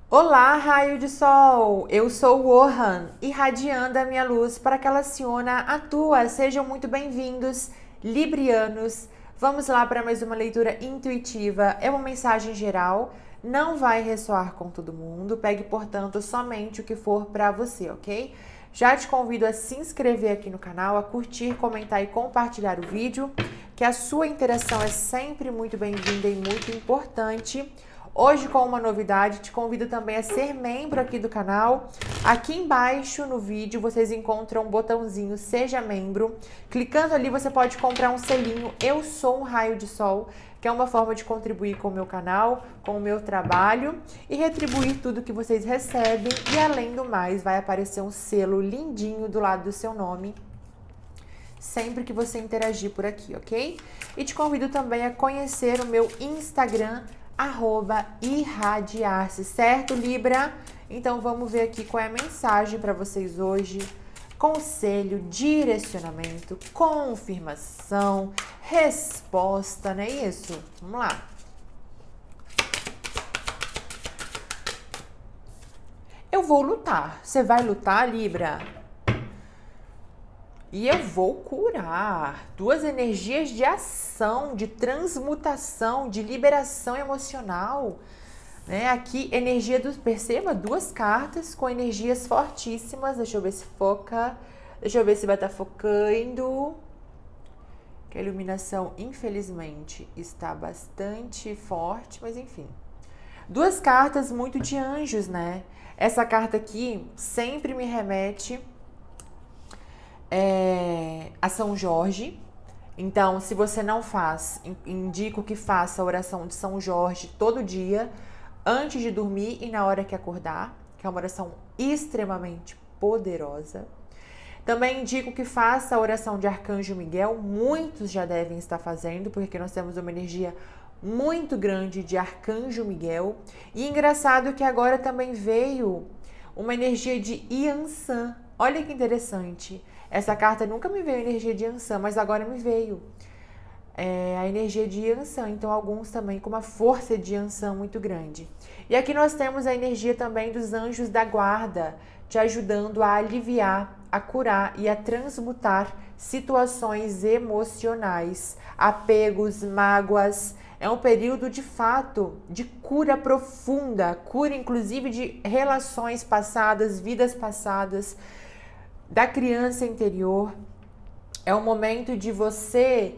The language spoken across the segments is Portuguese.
Olá, raio de sol! Eu sou o Ohan, irradiando a minha luz para que ela aciona a tua. Sejam muito bem-vindos, librianos. Vamos lá para mais uma leitura intuitiva. É uma mensagem geral, não vai ressoar com todo mundo. Pegue, portanto, somente o que for para você, ok? Já te convido a se inscrever aqui no canal, a curtir, comentar e compartilhar o vídeo, que a sua interação é sempre muito bem-vinda e muito importante. Hoje, com uma novidade, te convido também a ser membro aqui do canal. Aqui embaixo no vídeo vocês encontram um botãozinho Seja Membro. Clicando ali você pode comprar um selinho Eu Sou um Raio de Sol, que é uma forma de contribuir com o meu canal, com o meu trabalho e retribuir tudo que vocês recebem. E além do mais, vai aparecer um selo lindinho do lado do seu nome sempre que você interagir por aqui, ok? E te convido também a conhecer o meu Instagram, @irradiar-se, certo, Libra? Então vamos ver aqui qual é a mensagem para vocês hoje. Conselho, direcionamento, confirmação, resposta, não é isso? Vamos lá. Eu vou lutar. Você vai lutar, Libra? E eu vou curar. Duas energias de ação, de transmutação, de liberação emocional. Né? Aqui, energia dos... Perceba, duas cartas com energias fortíssimas. Deixa eu ver se foca. Deixa eu ver se vai estar focando. Que a iluminação, infelizmente, está bastante forte, mas enfim. Duas cartas muito de anjos, né? Essa carta aqui sempre me remete a São Jorge. Então, se você não faz, indico que faça a oração de São Jorge todo dia, antes de dormir e na hora que acordar, que é uma oração extremamente poderosa. Também indico que faça a oração de Arcanjo Miguel, muitos já devem estar fazendo, porque nós temos uma energia muito grande de Arcanjo Miguel. E engraçado que agora também veio uma energia de Yansan. Olha que interessante. Essa carta nunca me veio energia de Yansan, mas agora me veio a energia de Yansan. Então, alguns também com uma força de Yansan muito grande. E aqui nós temos a energia também dos anjos da guarda, te ajudando a aliviar, a curar e a transmutar situações emocionais, apegos, mágoas. É um período de fato de cura profunda, cura inclusive de relações passadas, vidas passadas, da criança interior. É um momento de você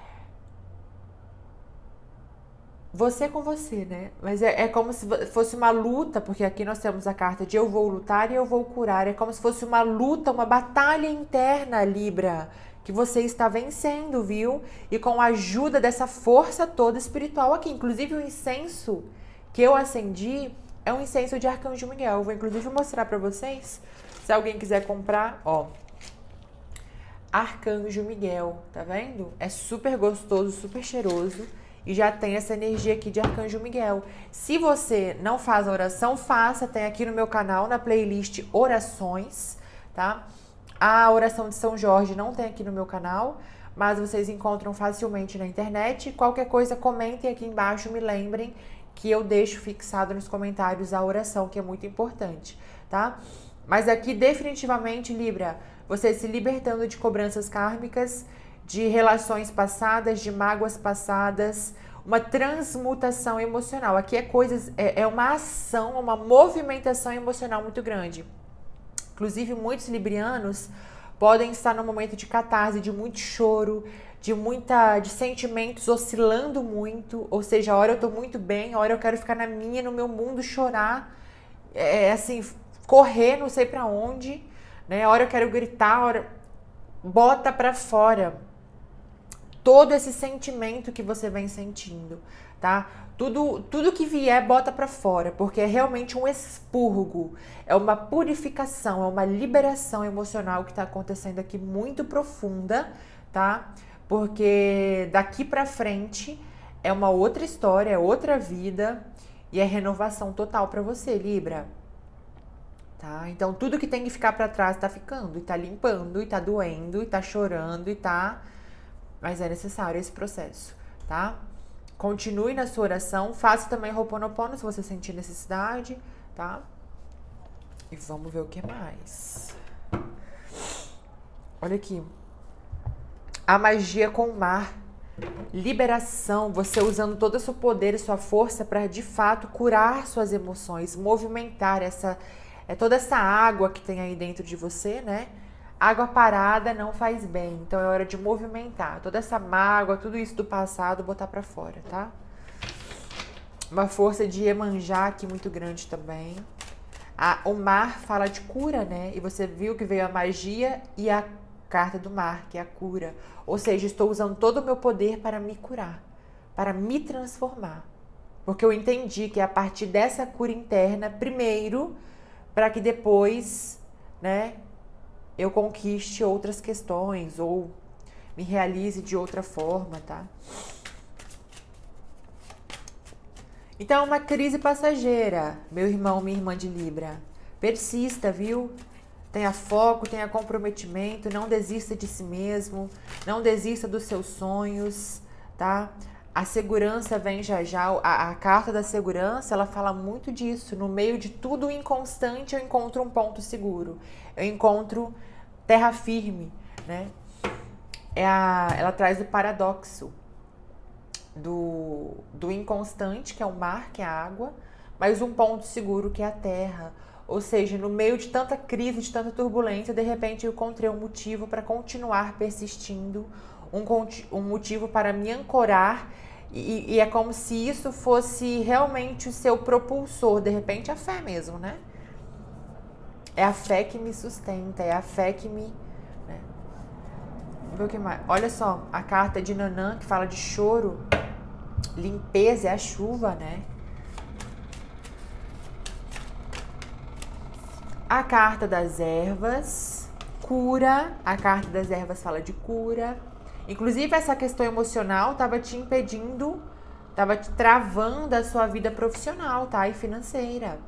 com você, né? Mas é como se fosse uma luta, porque aqui nós temos a carta de eu vou lutar e eu vou curar. É como se fosse uma luta, uma batalha interna, Libra, que você está vencendo, viu? E com a ajuda dessa força toda espiritual aqui. Inclusive o incenso que eu acendi é um incenso de Arcanjo Miguel. Eu vou inclusive mostrar para vocês. Se alguém quiser comprar, ó, Arcanjo Miguel, tá vendo? É super gostoso, super cheiroso e já tem essa energia aqui de Arcanjo Miguel. Se você não faz a oração, faça, tem aqui no meu canal, na playlist Orações, tá? A oração de São Jorge não tem aqui no meu canal, mas vocês encontram facilmente na internet. Qualquer coisa, comentem aqui embaixo, me lembrem que eu deixo fixado nos comentários a oração, que é muito importante, tá? Mas aqui, definitivamente, Libra, você se libertando de cobranças kármicas, de relações passadas, de mágoas passadas, uma transmutação emocional. Aqui é uma ação, uma movimentação emocional muito grande. Inclusive, muitos librianos podem estar num momento de catarse, de muito choro, de sentimentos oscilando muito. Ou seja, a hora eu tô muito bem, a hora eu quero ficar na minha, no meu mundo, chorar. Assim, correr, não sei pra onde, né? A hora eu quero gritar, a hora... Bota pra fora todo esse sentimento que você vem sentindo, tá? Tudo que vier, bota pra fora, porque é realmente um expurgo, é uma purificação, é uma liberação emocional que tá acontecendo aqui muito profunda, tá? Porque daqui pra frente é uma outra história, é outra vida e é renovação total pra você, Libra. Tá? Então, tudo que tem que ficar pra trás tá ficando, e tá limpando, e tá doendo, e tá chorando, e tá... Mas é necessário esse processo, tá? Continue na sua oração, faça também Ho'oponopono se você sentir necessidade, tá? E vamos ver o que mais. Olha aqui. A magia com o mar. Liberação, você usando todo o seu poder e sua força para de fato curar suas emoções, movimentar toda essa água que tem aí dentro de você, né? Água parada não faz bem, então é hora de movimentar toda essa mágoa, tudo isso do passado, botar para fora, tá? Uma força de Iemanjá aqui muito grande também. O mar fala de cura, né? E você viu que veio a magia e a carta do mar, que é a cura. Ou seja, estou usando todo o meu poder para me curar, para me transformar. Porque eu entendi que é a partir dessa cura interna, primeiro, para que depois, né, eu conquiste outras questões ou me realize de outra forma, tá? Então, uma crise passageira, meu irmão, minha irmã de Libra. Persista, viu? Tenha foco, tenha comprometimento, não desista de si mesmo, não desista dos seus sonhos, tá? A segurança vem já já, a carta da segurança, ela fala muito disso. No meio de tudo inconstante, eu encontro um ponto seguro. Eu encontro terra firme, né? Ela traz o paradoxo do inconstante, que é o mar, que é a água, mas um ponto seguro, que é a terra. Ou seja, no meio de tanta crise, de tanta turbulência, de repente eu encontrei um motivo para continuar persistindo, um motivo para me ancorar, e é como se isso fosse realmente o seu propulsor, de repente a fé mesmo, né? É a fé que me sustenta, é a fé que me... né? Vamos ver o que mais. Olha só, a carta de Nanã, que fala de choro, limpeza, é a chuva, né? A carta das ervas, cura. A carta das ervas fala de cura. Inclusive, essa questão emocional estava te impedindo, estava te travando a sua vida profissional, tá? E financeira.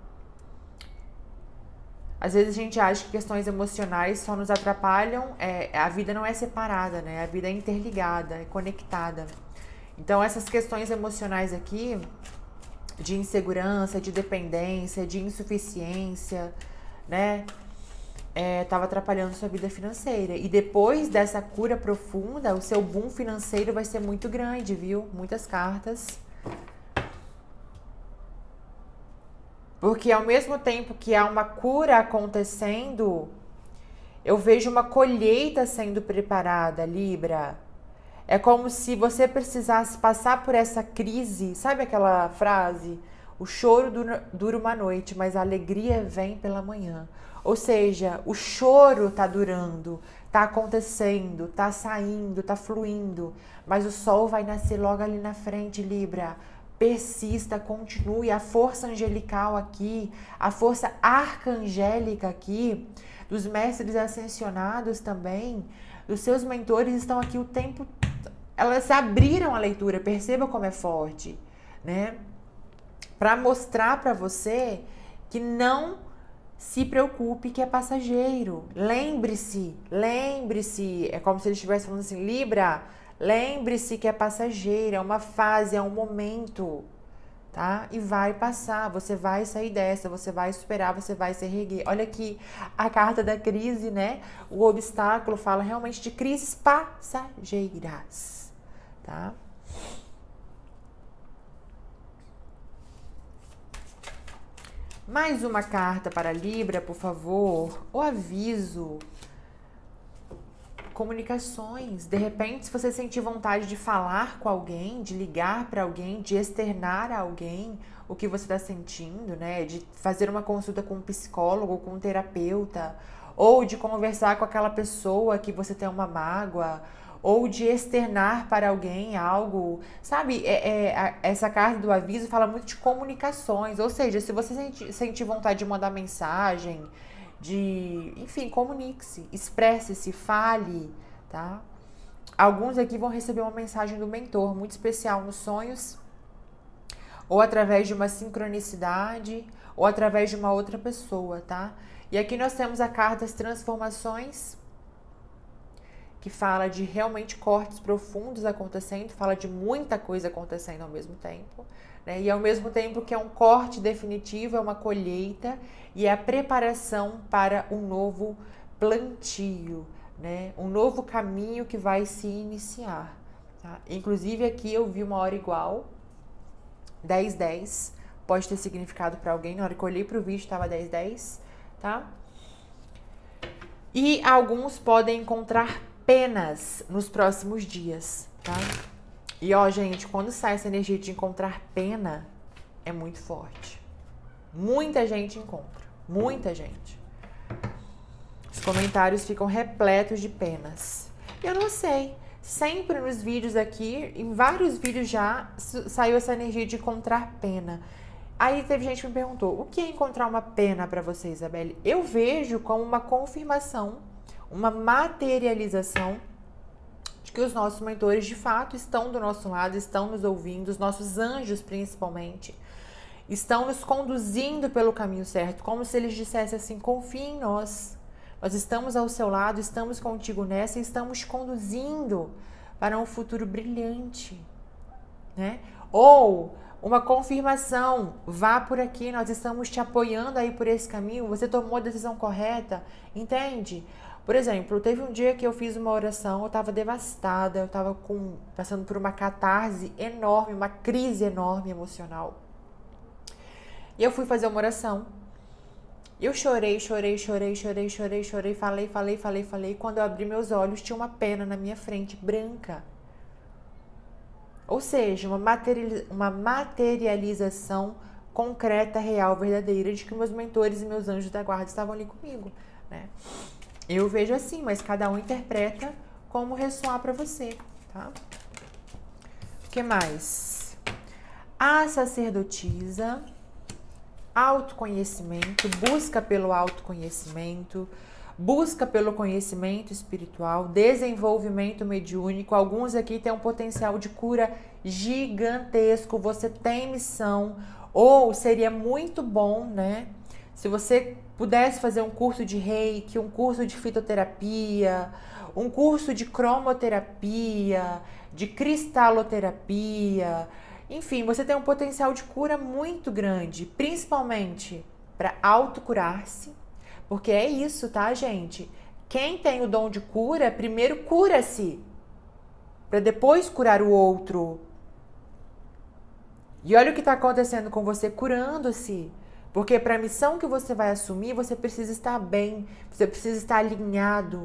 Às vezes a gente acha que questões emocionais só nos atrapalham. A vida não é separada, né? A vida é interligada, é conectada. Então, essas questões emocionais aqui, de insegurança, de dependência, de insuficiência, né? Tava atrapalhando sua vida financeira. E depois dessa cura profunda, o seu boom financeiro vai ser muito grande, viu? Muitas cartas. Porque ao mesmo tempo que há uma cura acontecendo, eu vejo uma colheita sendo preparada, Libra. É como se você precisasse passar por essa crise. Sabe aquela frase? O choro dura uma noite, mas a alegria vem pela manhã. Ou seja, o choro tá durando, tá acontecendo, tá saindo, tá fluindo. Mas o sol vai nascer logo ali na frente, Libra. Persista, continue. A força angelical aqui, a força arcangélica aqui, dos mestres ascensionados também, dos seus mentores estão aqui o tempo todo. Elas abriram a leitura, perceba como é forte, né? Para mostrar para você que não se preocupe, que é passageiro. Lembre-se, é como se eles estivessem falando assim, Libra, lembre-se que é passageiro, é uma fase, é um momento, tá? E vai passar, você vai sair dessa, você vai superar, você vai se erguer. Olha aqui, a carta da crise, né? O obstáculo fala realmente de crises passageiras. Tá? Mais uma carta para Libra, por favor. O aviso. Comunicações. De repente, se você sentir vontade de falar com alguém, de ligar para alguém, de externar a alguém o que você está sentindo, né? De fazer uma consulta com um psicólogo, com um terapeuta, ou de conversar com aquela pessoa que você tem uma mágoa, ou de externar para alguém algo, sabe? Essa carta do aviso fala muito de comunicações, ou seja, se você sentir vontade de mandar mensagem, enfim, comunique-se, expresse-se, fale, tá? Alguns aqui vão receber uma mensagem do mentor muito especial nos sonhos, ou através de uma sincronicidade, ou através de uma outra pessoa, tá? E aqui nós temos a carta das transformações, que fala de realmente cortes profundos acontecendo, fala de muita coisa acontecendo ao mesmo tempo, né? E ao mesmo tempo que é um corte definitivo, é uma colheita e é a preparação para um novo plantio, né? Um novo caminho que vai se iniciar, tá? Inclusive aqui eu vi uma hora igual, 10:10, pode ter significado para alguém, na hora que eu olhei para o vídeo estava 10:10, tá? E alguns podem encontrar penas nos próximos dias, tá? E ó, gente, quando sai essa energia de encontrar pena, é muito forte. Muita gente encontra, muita gente. Os comentários ficam repletos de penas. Eu não sei, sempre nos vídeos aqui, em vários vídeos já, saiu essa energia de encontrar pena. Aí teve gente que me perguntou, o que é encontrar uma pena para você, Isabelle? Eu vejo como uma confirmação, uma materialização de que os nossos mentores de fato estão do nosso lado, estão nos ouvindo, os nossos anjos principalmente, estão nos conduzindo pelo caminho certo, como se eles dissessem assim, confie em nós, nós estamos ao seu lado, estamos contigo nessa e estamos te conduzindo para um futuro brilhante, né? Ou uma confirmação, vá por aqui, nós estamos te apoiando aí por esse caminho, você tomou a decisão correta, entende? Por exemplo, teve um dia que eu fiz uma oração, eu estava devastada, eu estava passando por uma catarse enorme, uma crise enorme emocional. E eu fui fazer uma oração. Eu chorei, falei. Quando eu abri meus olhos, tinha uma pena na minha frente, branca. Ou seja, uma materialização concreta, real, verdadeira, de que meus mentores e meus anjos da guarda estavam ali comigo, né? Eu vejo assim, mas cada um interpreta como ressoar para você, tá? O que mais? A sacerdotisa, autoconhecimento, busca pelo autoconhecimento, busca pelo conhecimento espiritual, desenvolvimento mediúnico. Alguns aqui têm um potencial de cura gigantesco. Você tem missão, ou seria muito bom, né? Se você pudesse fazer um curso de reiki, um curso de fitoterapia, um curso de cromoterapia, de cristaloterapia, enfim, você tem um potencial de cura muito grande, principalmente para autocurar-se, porque é isso, tá, gente? Quem tem o dom de cura, primeiro cura-se, para depois curar o outro. E olha o que está acontecendo com você curando-se. Porque para a missão que você vai assumir, você precisa estar bem, você precisa estar alinhado.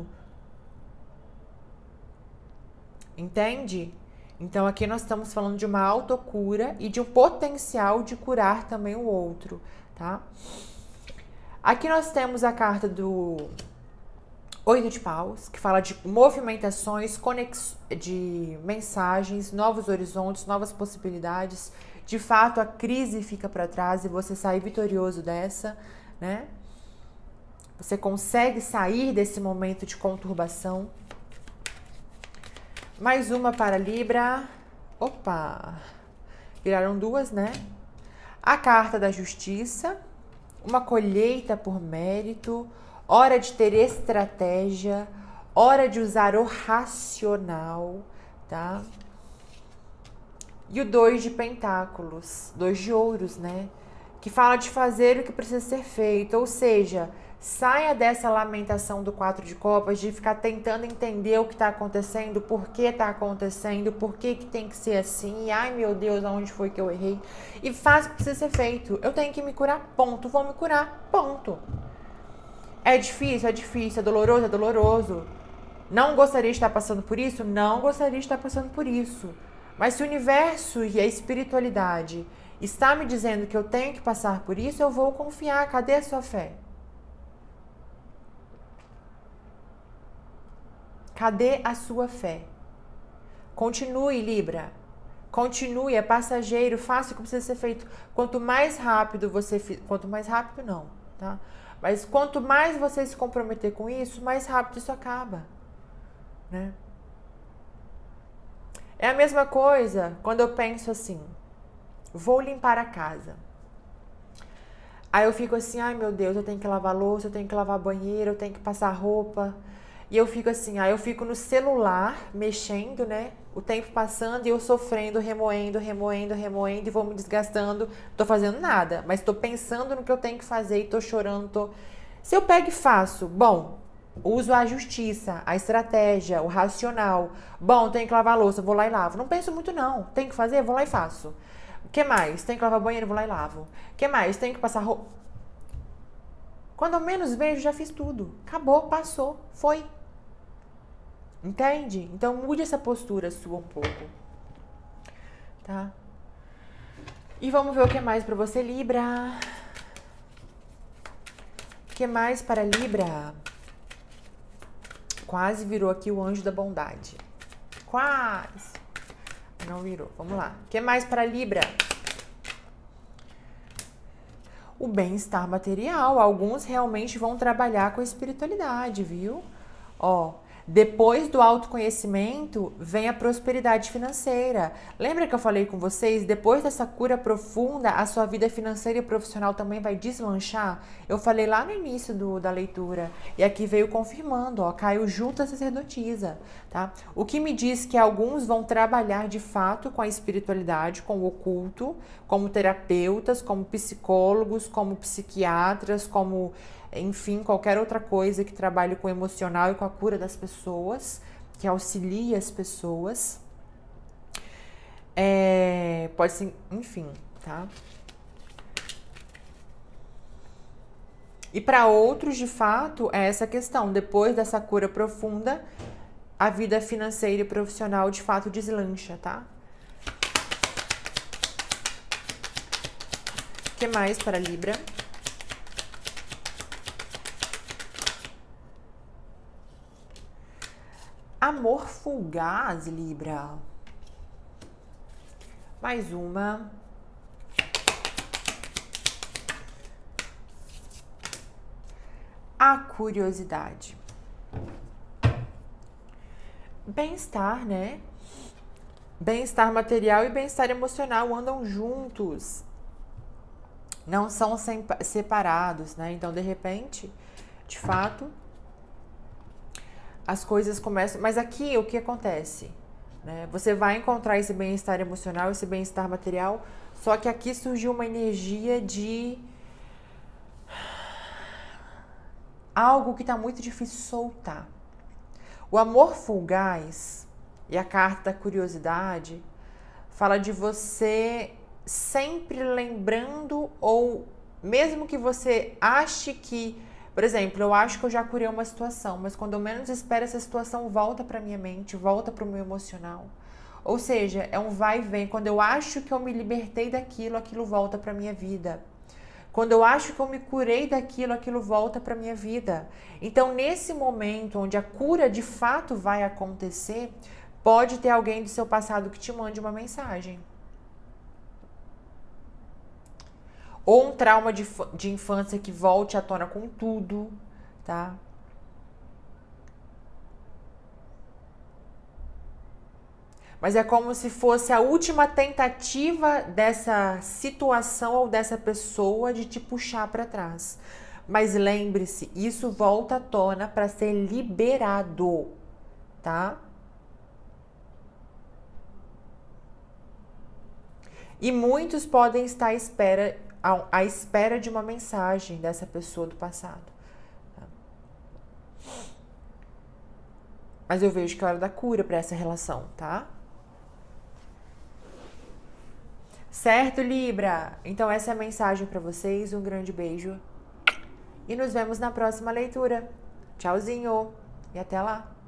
Entende? Então aqui nós estamos falando de uma autocura e de um potencial de curar também o outro, tá? Aqui nós temos a carta do 8 de paus, que fala de movimentações, de mensagens, novos horizontes, novas possibilidades. De fato, a crise fica para trás e você sai vitorioso dessa, né? Você consegue sair desse momento de conturbação. Mais uma para Libra. Opa! Viraram duas, né? A carta da justiça, uma colheita por mérito, hora de ter estratégia, hora de usar o racional, tá? E o 2 de pentáculos, 2 de ouros, né? Que fala de fazer o que precisa ser feito, ou seja, saia dessa lamentação do 4 de copas, de ficar tentando entender o que está acontecendo, por que está acontecendo, por que tem que ser assim, ai meu Deus, aonde foi que eu errei, e faça o que precisa ser feito. Eu tenho que me curar, ponto, vou me curar, ponto. É difícil, é doloroso, é doloroso. Não gostaria de estar passando por isso? Não gostaria de estar passando por isso. Mas se o universo e a espiritualidade está me dizendo que eu tenho que passar por isso, eu vou confiar. Cadê a sua fé? Cadê a sua fé? Continue, Libra. Continue, é passageiro, faça o que precisa ser feito. Quanto mais rápido você... Quanto mais rápido, não, tá? Mas quanto mais você se comprometer com isso, mais rápido isso acaba, né? É a mesma coisa quando eu penso assim, vou limpar a casa. Aí eu fico assim, ai meu Deus, eu tenho que lavar louça, eu tenho que lavar banheiro, eu tenho que passar roupa. E eu fico assim, aí eu fico no celular, mexendo, né? O tempo passando e eu sofrendo, remoendo e vou me desgastando. Tô fazendo nada, mas tô pensando no que eu tenho que fazer e tô chorando, tô... Se eu pego e faço, bom, uso a justiça, a estratégia, o racional. Bom, tenho que lavar a louça, vou lá e lavo. Não penso muito não, tenho que fazer, vou lá e faço. O que mais? Tenho que lavar o banheiro, vou lá e lavo. O que mais? Tenho que passar roupa. Quando eu menos vejo, já fiz tudo. Acabou, passou, foi. Entende? Então mude essa postura sua um pouco. Tá? E vamos ver o que mais para você, Libra. O que mais para Libra? Quase virou aqui o anjo da bondade. Quase. Não virou. Vamos lá. O que mais para Libra? O bem-estar material. Alguns realmente vão trabalhar com a espiritualidade, viu? Ó, depois do autoconhecimento vem a prosperidade financeira. Lembra que eu falei com vocês? Depois dessa cura profunda, a sua vida financeira e profissional também vai deslanchar? Eu falei lá no início da leitura. E aqui veio confirmando, ó, caiu junto a sacerdotisa, tá? O que me diz que alguns vão trabalhar de fato com a espiritualidade, com o oculto, como terapeutas, como psicólogos, como psiquiatras, como... enfim, qualquer outra coisa que trabalhe com o emocional e com a cura das pessoas, que auxilie as pessoas. Pode ser, enfim, tá? E para outros, de fato, é essa questão. Depois dessa cura profunda, a vida financeira e profissional, de fato, deslancha, tá? O que mais para Libra? Amor fugaz, Libra. Mais uma. A curiosidade. Bem-estar, né? Bem-estar material e bem-estar emocional andam juntos. Não são separados, né? Então, de repente, de fato... as coisas começam... Mas aqui, o que acontece? Né? Você vai encontrar esse bem-estar emocional, esse bem-estar material, só que aqui surgiu uma energia de... algo que está muito difícil soltar. O amor fugaz e a carta da curiosidade fala de você sempre lembrando, ou mesmo que você ache que... Por exemplo, eu acho que eu já curei uma situação, mas quando eu menos espero, essa situação volta para minha mente, volta para o meu emocional. Ou seja, é um vai e vem. Quando eu acho que eu me libertei daquilo, aquilo volta para minha vida. Quando eu acho que eu me curei daquilo, aquilo volta para minha vida. Então, nesse momento onde a cura de fato vai acontecer, pode ter alguém do seu passado que te mande uma mensagem. Ou um trauma de infância que volte à tona com tudo, tá? Mas é como se fosse a última tentativa dessa situação ou dessa pessoa de te puxar para trás. Mas lembre-se, isso volta à tona para ser liberado, tá? E muitos podem estar à espera de uma mensagem dessa pessoa do passado. Mas eu vejo que é hora da cura para essa relação, tá? Certo, Libra? Então essa é a mensagem para vocês. Um grande beijo. E nos vemos na próxima leitura. Tchauzinho e até lá!